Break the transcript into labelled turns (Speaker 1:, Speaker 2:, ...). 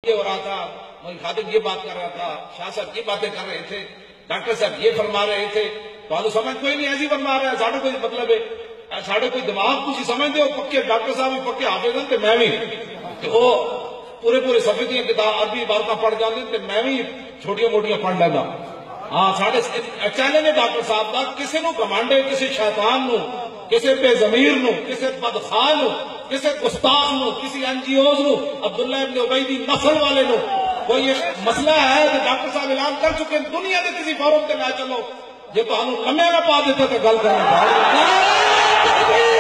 Speaker 1: ये हो रहा था, मोइन खादिम ये बात कर रहा था, शाह साहब ये बातें कर रहे थे, डॉक्टर साहब ये फरमा रहे थे, तो समझ कोई नहीं ऐसी फरमा रहा है, साढ़े कोई मतलब है, साढ़े कोई दिमाग कुछ समझते हो, पक्के डॉक्टर साहब भी पक्के हाफिज हैं, मैं भी तो पूरे पूरे सफे दी किताब अरबी इबारत पढ़ जाते तो मैं भी छोटिया मोटिया पढ़ लेना। हाँ साढ़े चैलेंज है डॉक्टर साहब का, किसी को कमांड है, किसी शैतान नु, किसी बेजमीर नु, किसी बदखा नु, किसी गुस्ताख नु, किसी एनजीओ नु, अब्दुल्ला इब्न उबई दी नस्ल वाले नु कोई ये मसला है तो डॉक्टर साहब ऐलान कर चुके हैं, दुनिया के किसी फोरम से ला चलो, जो तो हम लम्बे ना पा देते तो गल करना।